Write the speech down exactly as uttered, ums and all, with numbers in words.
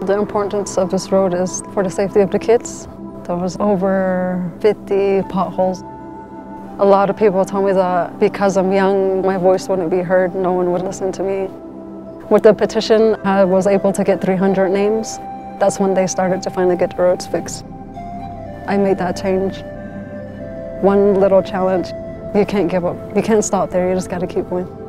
The importance of this road is for the safety of the kids. There was over fifty potholes. A lot of people told me that because I'm young, my voice wouldn't be heard, no one would listen to me. With the petition, I was able to get three hundred names. That's when they started to finally get the roads fixed. I made that change. One little challenge, you can't give up. You can't stop there, you just gotta keep going.